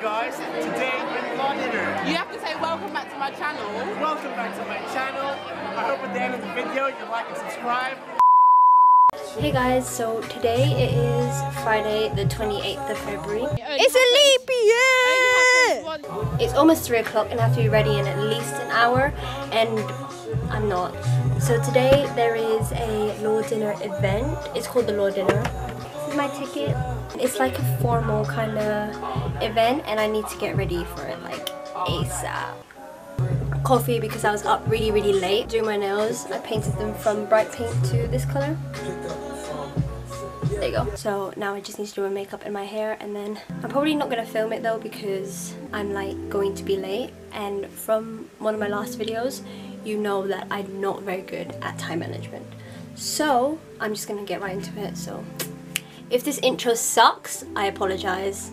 guys, today in London. You have to say welcome back to my channel. Welcome back to my channel. I hope at the end of the video you like and subscribe. Hey guys, so today it is Friday the 28th of February. It's a leap year! It's almost 3 o'clock and I have to be ready in at least an hour and I'm not. So today there is a Law Dinner event. It's called the Law Dinner. This is my ticket. It's like a formal kind of event and I need to get ready for it like ASAP. Coffee because I was up really late doing my nails. I painted them from bright pink to this color. There you go. So now I just need to do my makeup and my hair, and then I'm probably not going to film it though because I'm like going to be late, and from one of my last videos you know that I'm not very good at time management. So I'm just going to get right into it. So if this intro sucks, I apologize.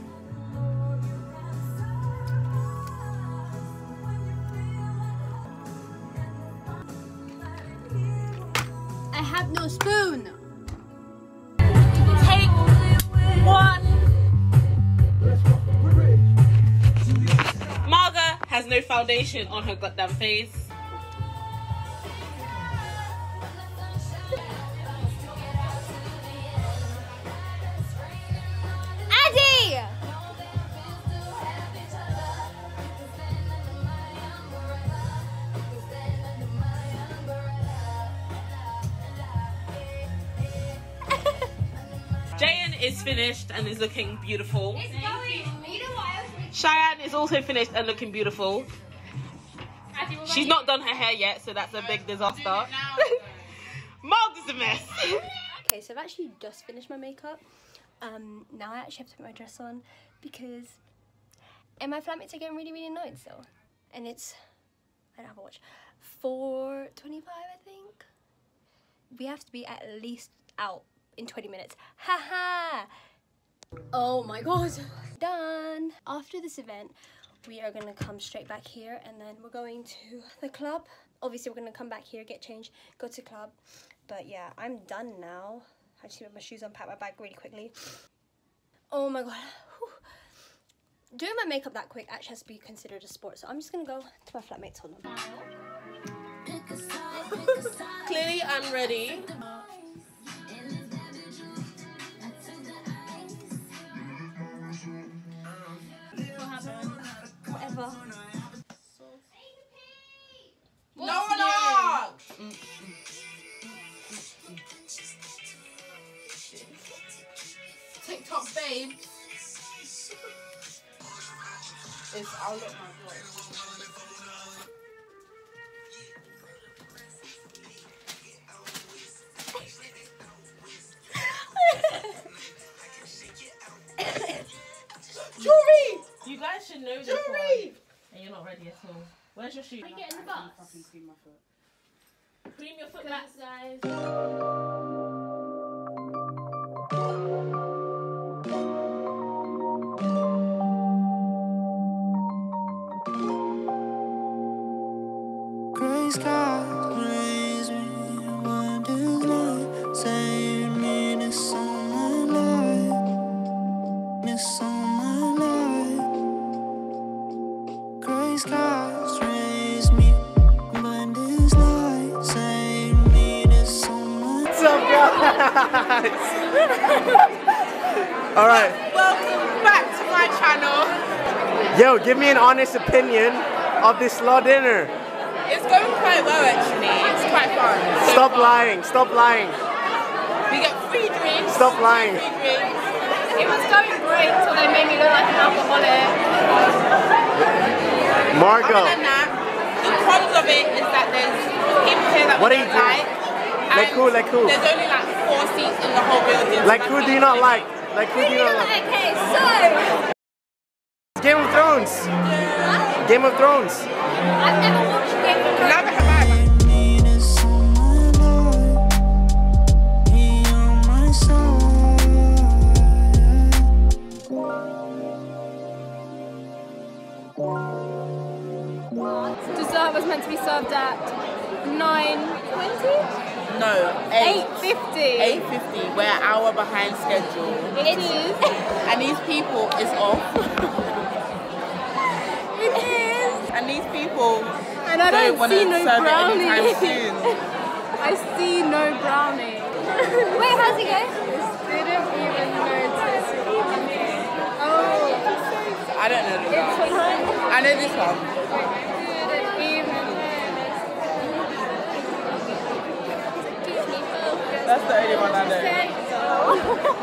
I have no spoon. Take one. Marga has no foundation on her goddamn face. Addy! Jayan is finished and is looking beautiful. Cheyenne is also finished and looking beautiful. She's not done her hair yet, so that's a big disaster. Marg is a mess. Okay, so I've actually just finished my makeup. Now I actually have to put my dress on because my flatmates are getting really annoyed still. And it's, I don't have a watch, 4:25 I think. We have to be at least out in 20 minutes. Haha! Oh my god! Done! After this event, we are gonna come straight back here and then we're going to the club. Obviously we're gonna come back here, get changed, go to club. But yeah, I'm done now. I just put my shoes on, pack my bag really quickly. Oh my god. Whew. Doing my makeup that quick actually has to be considered a sport, so I'm just gonna go to my flatmates. Hold on. Clearly I'm ready. Whatever. No one asked! TikTok babe. I'll look my voice. Jewelry! You guys should know this one. And you're not ready at all. Where's your shoe? Can you get in the bus? Cream my foot. Cream your foot back, guys. Gray skies raise me, wonders light, save me this on my life, this on my life. Gray skies raise me, wonders light, save me this on my life. What's up, guys? Alright. Welcome back to my channel. Yo, give me an honest opinion of this Law Dinner. It's going quite well actually. It's quite fun. Stop lying. Stop lying. We get free drinks. Stop lying. Free drinks. It was going great until they made me look like an alcoholic. Margot. Other than that, the cons of it is that there's people here that What we are you don't doing? Like and who? Like who? There's only like 4 seats in the whole building. Like who do you not like? Like who do you not like? Okay, so Game of Thrones. Game of Thrones. I've never watched Game of Thrones. Never have I. Me this on my life, he on my side. Dessert was meant to be served at 9:20? No, 8:50. 8:50. We're an hour behind schedule. It is. And these people is off. I don't see no serve it brownie. anytime soon. I see no brownie. Wait, how's it go? Didn't even notice. Oh, I don't know. it's behind. I know this one. Didn't even notice. That's the only one I know.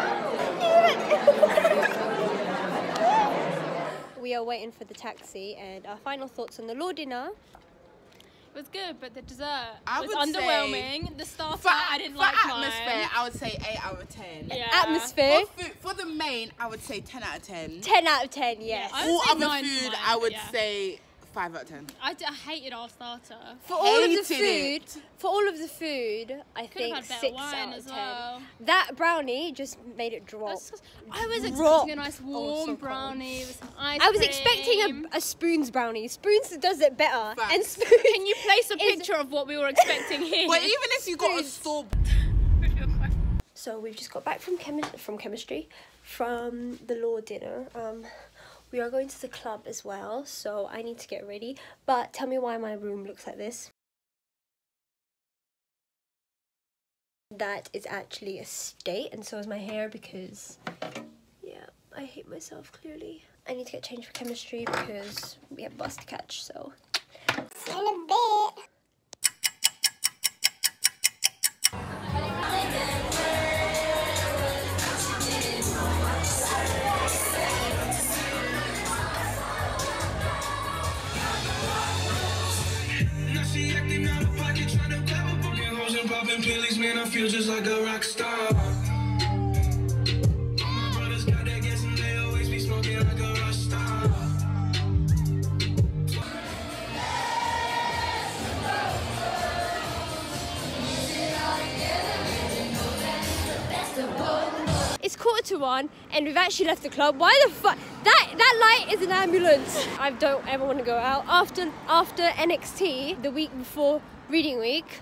We are waiting for the taxi, and our final thoughts on the law dinner. It was good, but the dessert I was would say- underwhelming. The starter, For, I didn't for like atmosphere, mine. I would say 8 out of 10. Yeah. Atmosphere, For, food, for the main, I would say 10 out of 10. 10 out of 10, yes. I would All say other 9 for food, mine, I would yeah. say 5 out of 10. I hated our starter. For all of the Hated food, for all of the food, I Could think have had 6 better wine out as of 10. well. That brownie just made it drop. That's just- I was Rock. expecting a nice so warm cold. brownie with some ice I was cream. expecting a Spoons brownie. Spoons does it better. Facts. And Spoons. Can you place a is- picture of what we were expecting here? But even if you got a store... So we've just got back from chemistry, from the law dinner. We are going to the club as well, so I need to get ready. But tell me why my room looks like this. That is actually a state, and so is my hair because, yeah, I hate myself clearly. I need to get changed for chemistry because we have a bus to catch, so. See you in a bit. Now she acting out of pocket, trying to grab up on your hoes and popping pillies, man, I feel just like a rock star. My brothers got that gas and they always be smoking like a rock star. It's 1:45 and we've actually left the club. Why the fuck? That light is an ambulance. I don't ever want to go out. After NXT, the week before reading week.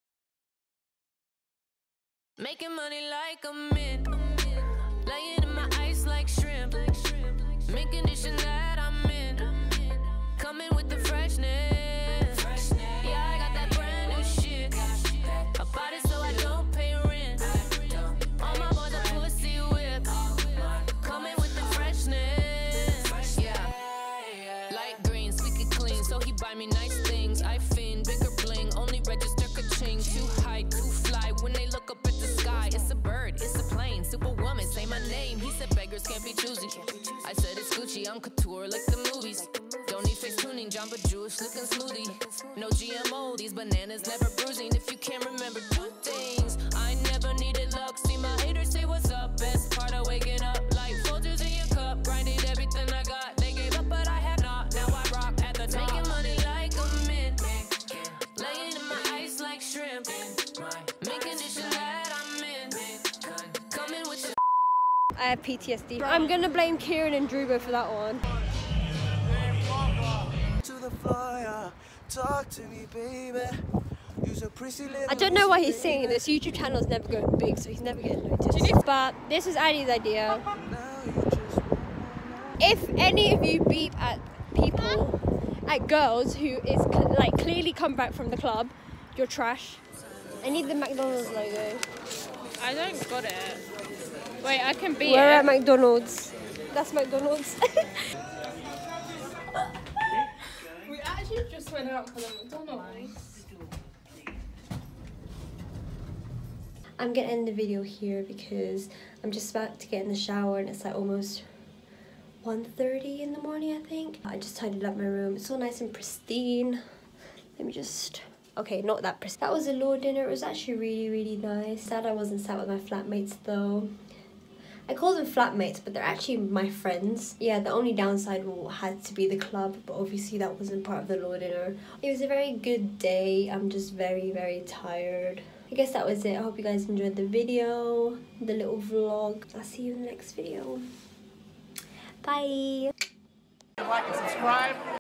Making money like a mint, laying in my ice like shrimp, mint condition that I'm in, coming with the freshness. Yeah, I got that brand new shit. I bought it so I don't pay rent. All my boys are pussy whip, coming with the freshness. Yeah, light green, squeaky clean, so he buy me nice things. I fin, bigger bling, only register ka-ching. Too high, too fly, when they look up at the sky. It's a bird, it's a plane, superwoman, say my name. He said beggars can't be choosy. I said it's Gucci, I'm couture like the movies. Don't need face tuning, Jamba Juice, looking smoothie. No GMO, these bananas never bruising. If you can't remember 2 things, I never needed luck. See my haters say what's up, best part of waking up. Like Folgers in your cup, grinded everything I got. They gave up, but I have not, now I rock at the top. Making money like a mint, laying in my ice like shrimp. Mint condition that I'm in, coming with the I have PTSD. I'm gonna blame Kieran and Drubo for that one. To the floor, yeah. Talk to me, baby. Use a prissy little I don't know why he's singing this. YouTube channel's never going big, so he's never getting noticed. But this was Addie's idea. If any of you beep at people, at girls who is like clearly come back from the club, you're trash. I need the McDonald's logo. I don't got it. Wait, I can be We're it. at McDonald's. That's McDonald's. We actually just went out for the McDonald's. I'm gonna end the video here because I'm just about to get in the shower and it's like almost 1:30 in the morning, I think. I just tidied up my room. It's all nice and pristine. Let me just... Okay, not that pristine. That was a law dinner. It was actually really, really nice. Sad I wasn't sat with my flatmates though. I call them flatmates, but they're actually my friends. Yeah, the only downside had to be the club, but obviously that wasn't part of the law dinner. It was a very good day. I'm just very, very tired. I guess that was it. I hope you guys enjoyed the video, the little vlog. I'll see you in the next video. Bye. Like and subscribe.